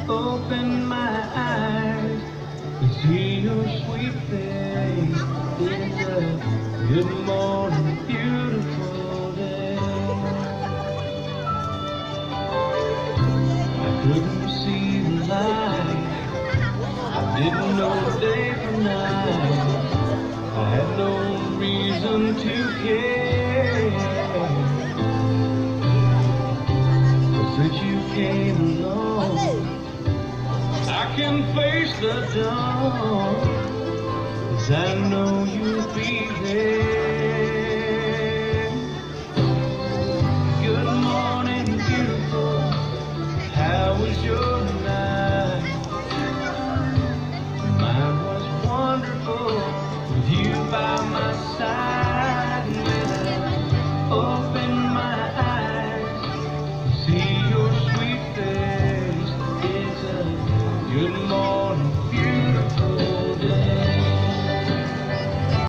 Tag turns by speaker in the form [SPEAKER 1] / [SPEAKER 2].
[SPEAKER 1] open my eyes to see your sweet face. It's a good morning, beautiful day. I couldn't see the light, I didn't know day from night, I had no reason to care. But since you came along, I can face the dawn, 'cause I know you'll be there.